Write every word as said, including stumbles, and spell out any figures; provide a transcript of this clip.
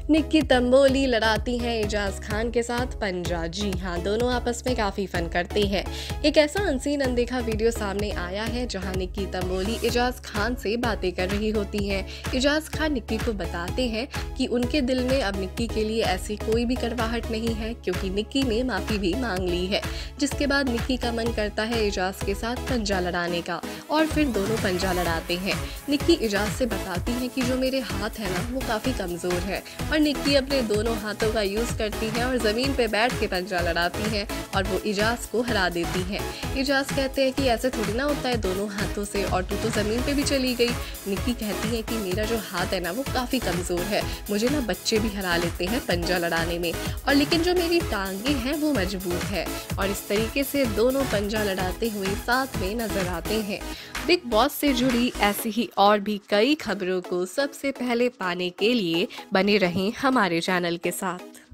निक्की तंबोली लड़ाती हैं एजाज खान के साथ पंजा। जी हाँ, दोनों आपस में काफ़ी फन करते हैं। एक ऐसा अनसीन अनदेखा वीडियो सामने आया है जहां निक्की तंबोली एजाज खान से बातें कर रही होती हैं। एजाज खान निक्की को बताते हैं कि उनके दिल में अब निक्की के लिए ऐसी कोई भी कड़वाहट नहीं है, क्योंकि निक्की ने माफ़ी भी मांग ली है। जिसके बाद निक्की का मन करता है एजाज के साथ पंजा लड़ाने का, और फिर दोनों पंजा लड़ाते हैं। निक्की एजाज से बताती है कि जो मेरे हाथ है ना वो काफ़ी कमज़ोर है, और निक्की अपने दोनों हाथों का यूज़ करती है और ज़मीन पे बैठ के पंजा लड़ाती हैं और वो एजाज को हरा देती हैं। एजाज कहते हैं कि ऐसे थोड़ी ना होता है दोनों हाथों से, और तू तो ज़मीन पे भी चली गई। निक्की कहती है कि मेरा जो हाथ है ना वो काफ़ी कमज़ोर है, मुझे ना बच्चे भी हरा लेते हैं पंजा लड़ाने में, और लेकिन जो मेरी टांगे हैं वो मजबूत है। और इस तरीके से दोनों पंजा लड़ाते हुए साथ में नजर आते हैं। बिग बॉस से जुड़ी ऐसी ही और भी कई खबरों को सबसे पहले पाने के लिए बने रहें हमारे चैनल के साथ।